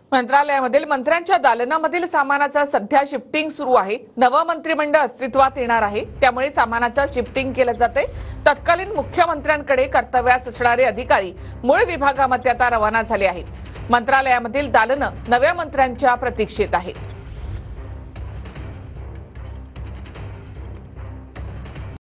मंत्रालयामधील मंत्र्यांच्या दालनामधील सामानाचा सध्या शिफ्टिंग सुरू आहे। नवं मंत्रिमंडळ अस्तित्वात येणार आहे, त्यामुळे सामानाचं शिफ्टिंग केलं जाते। तत्कालीन मुख्यमंत्र्यांकडे कर्तव्यास असणारे अधिकारी मूळ विभागामध्ये आता रवाना झाले आहेत। मंत्रालयामधील दालनं नव्या मंत्र्यांच्या प्रतीक्षेत आहेत।